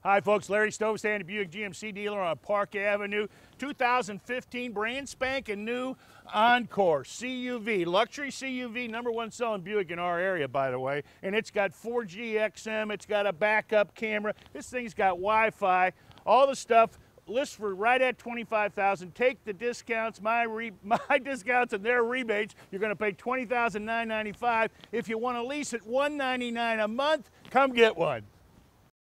Hi folks, Larry Stovesand Buick GMC dealer on Park Avenue. 2015 brand spanking new Encore CUV, luxury CUV, #1 selling Buick in our area, by the way. And it's got 4G XM, it's got a backup camera. This thing's got Wi-Fi, all the stuff. List for right at $25,000. Take the discounts, my discounts and their rebates. You're going to pay $20,995. If you want to lease it $199 a month, come get one.